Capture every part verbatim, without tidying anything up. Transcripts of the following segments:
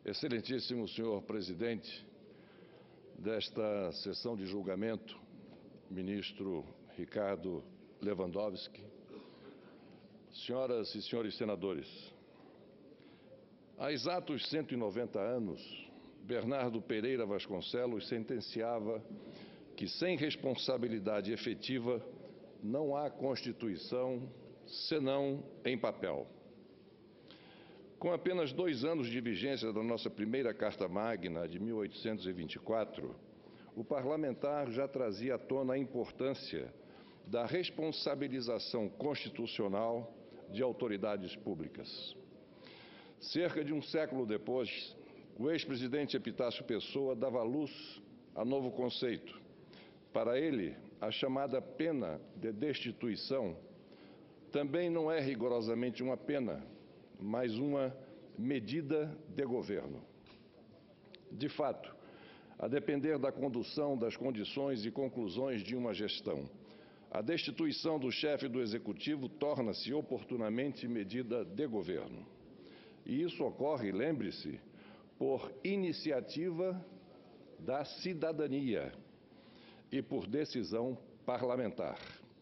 Excelentíssimo senhor presidente desta sessão de julgamento, ministro Ricardo Lewandowski, senhoras e senhores senadores, há exatos cento e noventa anos, Bernardo Pereira Vasconcelos sentenciava que sem responsabilidade efetiva não há Constituição senão em papel. Com apenas dois anos de vigência da nossa primeira Carta Magna, de mil oitocentos e vinte e quatro, o parlamentar já trazia à tona a importância da responsabilização constitucional de autoridades públicas. Cerca de um século depois, o ex-presidente Epitácio Pessoa dava luz a novo conceito. Para ele, a chamada pena de destituição também não é rigorosamente uma pena, mas uma medida de governo. De fato, a depender da condução das condições e conclusões de uma gestão, a destituição do chefe do Executivo torna-se oportunamente medida de governo. E isso ocorre, lembre-se, por iniciativa da cidadania e por decisão parlamentar.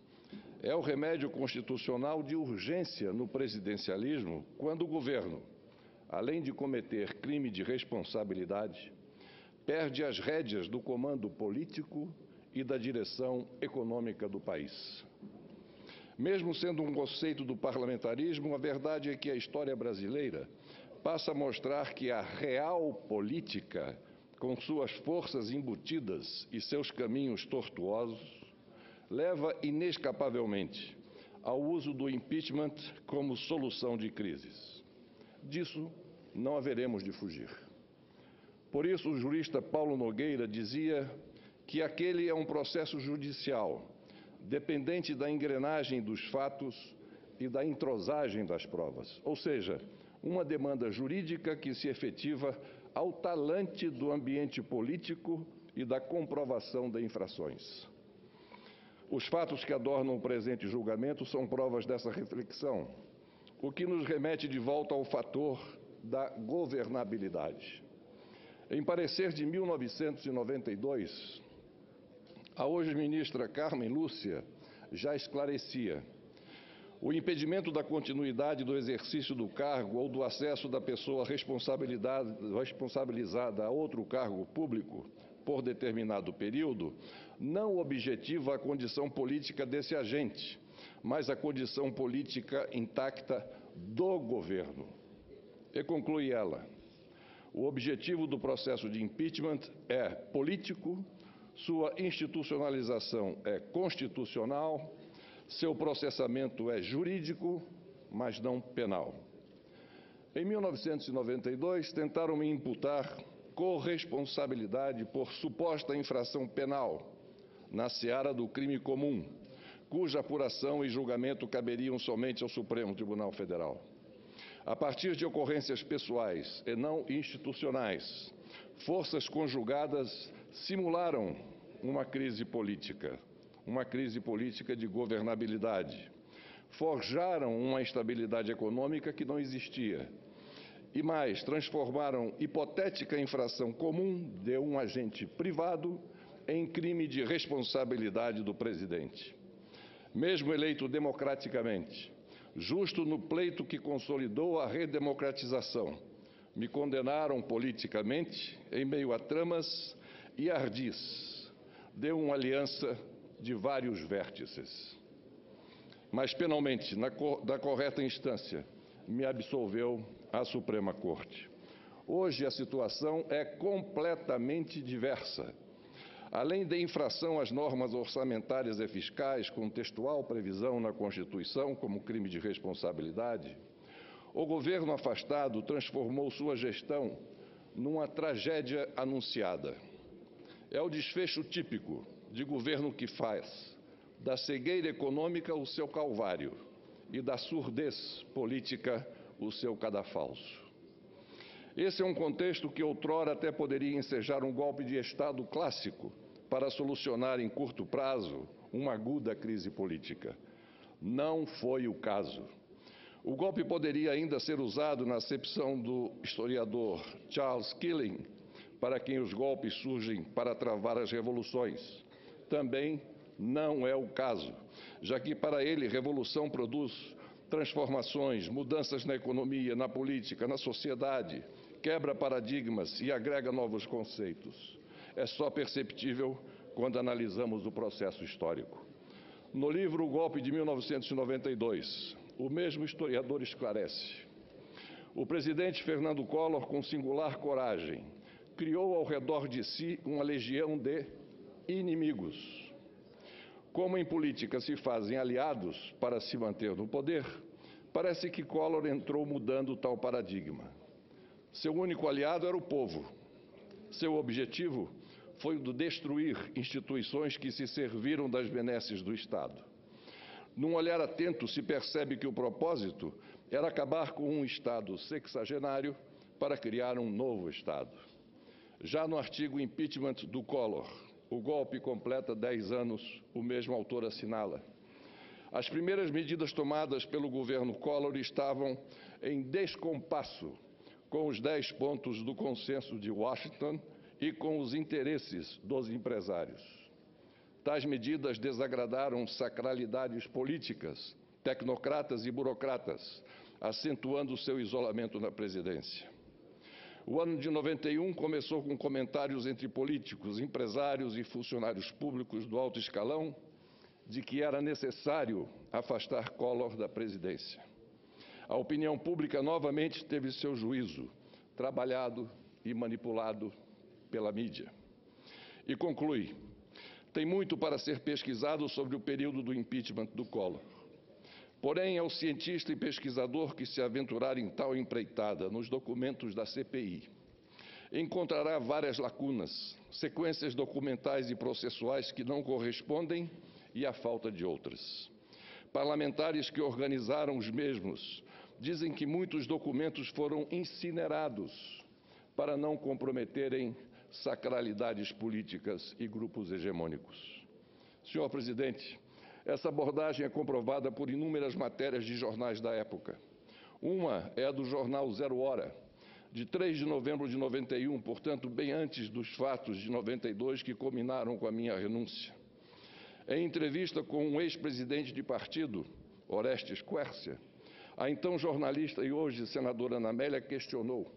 É o remédio constitucional de urgência no presidencialismo quando o governo, além de cometer crime de responsabilidade, perde as rédeas do comando político e da direção econômica do país. Mesmo sendo um conceito do parlamentarismo, a verdade é que a história brasileira passa a mostrar que a real política, com suas forças embutidas e seus caminhos tortuosos, leva inescapavelmente ao uso do impeachment como solução de crises. Disso não haveremos de fugir. Por isso, o jurista Paulo Nogueira dizia que aquele é um processo judicial, dependente da engrenagem dos fatos e da entrosagem das provas, ou seja, uma demanda jurídica que se efetiva ao talante do ambiente político e da comprovação de infrações. Os fatos que adornam o presente julgamento são provas dessa reflexão, o que nos remete de volta ao fator da governabilidade. Em parecer de mil novecentos e noventa e dois, a hoje ministra Carmen Lúcia já esclarecia: o impedimento da continuidade do exercício do cargo ou do acesso da pessoa responsabilizada a outro cargo público por determinado período não objetiva a condição política desse agente, mas a condição política intacta do governo. E conclui ela: o objetivo do processo de impeachment é político, sua institucionalização é constitucional, seu processamento é jurídico, mas não penal. Em mil novecentos e noventa e dois, tentaram me imputar corresponsabilidade por suposta infração penal na seara do crime comum, cuja apuração e julgamento caberiam somente ao Supremo Tribunal Federal. A partir de ocorrências pessoais e não institucionais, forças conjugadas simularam uma crise política, uma crise política de governabilidade. Forjaram uma estabilidade econômica que não existia. E mais, transformaram hipotética infração comum de um agente privado em crime de responsabilidade do presidente. Mesmo eleito democraticamente, justo no pleito que consolidou a redemocratização, me condenaram politicamente em meio a tramas e ardis de uma aliança de vários vértices. Mas, penalmente, na co- da correta instância, me absolveu a Suprema Corte. Hoje a situação é completamente diversa. Além da infração às normas orçamentárias e fiscais, com textual previsão na Constituição como crime de responsabilidade, o governo afastado transformou sua gestão numa tragédia anunciada. É o desfecho típico de governo que faz da cegueira econômica o seu calvário e da surdez política o seu cadafalso. Esse é um contexto que outrora até poderia ensejar um golpe de Estado clássico para solucionar em curto prazo uma aguda crise política. Não foi o caso. O golpe poderia ainda ser usado, na acepção do historiador Charles Killing, para quem os golpes surgem para travar as revoluções. Também não é o caso, já que para ele revolução produz transformações, mudanças na economia, na política, na sociedade, quebra paradigmas e agrega novos conceitos. É só perceptível quando analisamos o processo histórico. No livro O Golpe de mil novecentos e noventa e dois, o mesmo historiador esclarece: o presidente Fernando Collor, com singular coragem, criou ao redor de si uma legião de inimigos. Como em política se fazem aliados para se manter no poder, parece que Collor entrou mudando tal paradigma. Seu único aliado era o povo. Seu objetivo foi o de destruir instituições que se serviram das benesses do Estado. Num olhar atento, se percebe que o propósito era acabar com um Estado sexagenário para criar um novo Estado. Já no artigo Impeachment do Collor, o golpe completa dez anos, o mesmo autor assinala: as primeiras medidas tomadas pelo governo Collor estavam em descompasso com os dez pontos do consenso de Washington e com os interesses dos empresários. Tais medidas desagradaram sacralidades políticas, tecnocratas e burocratas, acentuando seu isolamento na presidência. O ano de noventa e um começou com comentários entre políticos, empresários e funcionários públicos do alto escalão de que era necessário afastar Collor da presidência. A opinião pública novamente teve seu juízo trabalhado e manipulado pela mídia. E conclui: tem muito para ser pesquisado sobre o período do impeachment do Collor. Porém, ao cientista e pesquisador que se aventurar em tal empreitada nos documentos da C P I, encontrará várias lacunas, sequências documentais e processuais que não correspondem e a falta de outras. Parlamentares que organizaram os mesmos dizem que muitos documentos foram incinerados para não comprometerem sacralidades políticas e grupos hegemônicos. Senhor presidente, essa abordagem é comprovada por inúmeras matérias de jornais da época. Uma é a do jornal Zero Hora, de três de novembro de noventa e um, portanto, bem antes dos fatos de noventa e dois que culminaram com a minha renúncia. Em entrevista com um ex-presidente de partido, Orestes Quércia, a então jornalista e hoje senadora Ana Amélia questionou: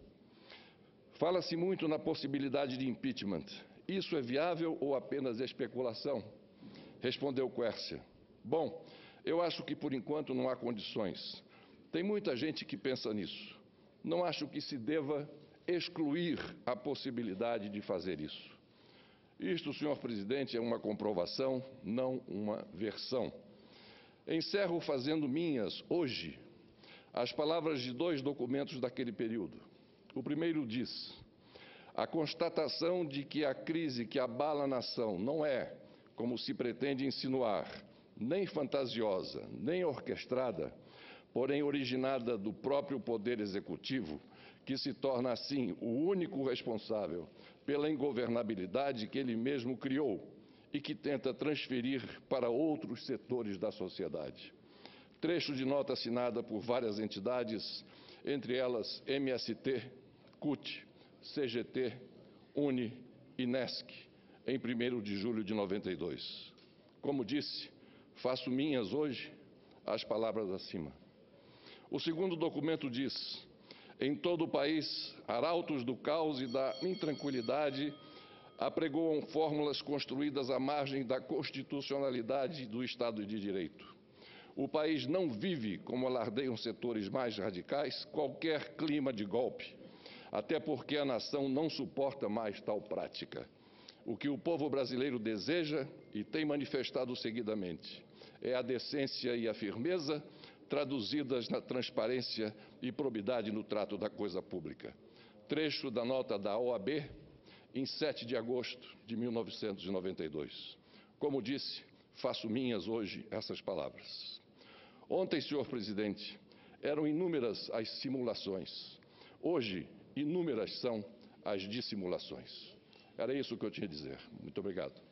fala-se muito na possibilidade de impeachment. Isso é viável ou apenas especulação? Respondeu Quércia: bom, eu acho que por enquanto não há condições. Tem muita gente que pensa nisso. Não acho que se deva excluir a possibilidade de fazer isso. Isto, senhor presidente, é uma comprovação, não uma versão. Encerro fazendo minhas, hoje, as palavras de dois documentos daquele período. O primeiro diz: a constatação de que a crise que abala a nação não é, como se pretende insinuar, nem fantasiosa, nem orquestrada, porém originada do próprio Poder Executivo, que se torna, assim, o único responsável pela ingovernabilidade que ele mesmo criou e que tenta transferir para outros setores da sociedade. Trecho de nota assinada por várias entidades, entre elas M S T, C U T, C G T, U N E e N E S C, em primeiro de julho de noventa e dois. Como disse, faço minhas hoje as palavras acima. O segundo documento diz: em todo o país, arautos do caos e da intranquilidade apregoam fórmulas construídas à margem da constitucionalidade do Estado de Direito. O país não vive, como alardeiam setores mais radicais, qualquer clima de golpe, até porque a nação não suporta mais tal prática. O que o povo brasileiro deseja, e tem manifestado seguidamente, é a decência e a firmeza, traduzidas na transparência e probidade no trato da coisa pública. Trecho da nota da O A B, em sete de agosto de mil novecentos e noventa e dois. Como disse, faço minhas hoje essas palavras. Ontem, senhor presidente, eram inúmeras as simulações. Hoje, inúmeras são as dissimulações. Era isso que eu tinha a dizer. Muito obrigado.